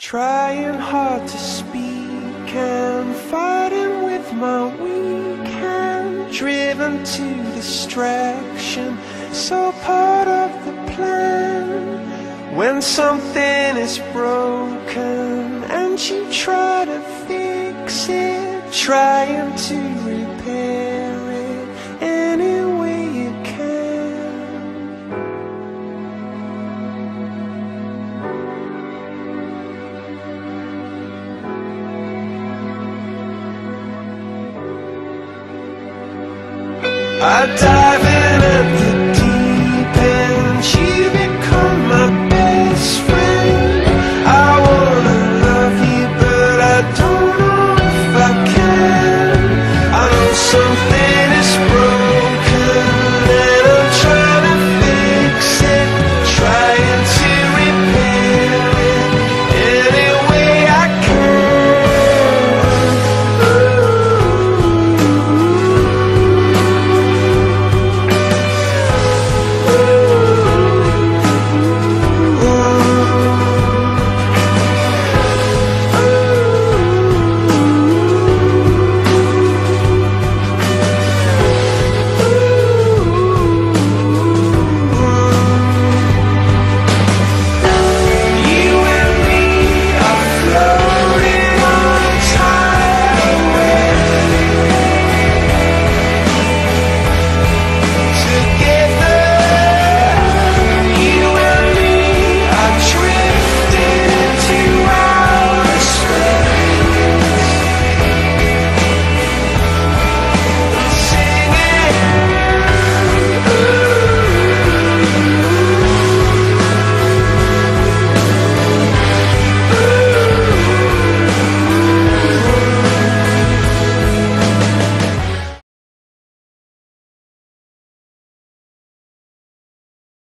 Trying hard to speak and fighting with my weak hand, driven to distraction, so part of the plan. When something is broken and you try to fix it, trying to repair it any way you can. I dive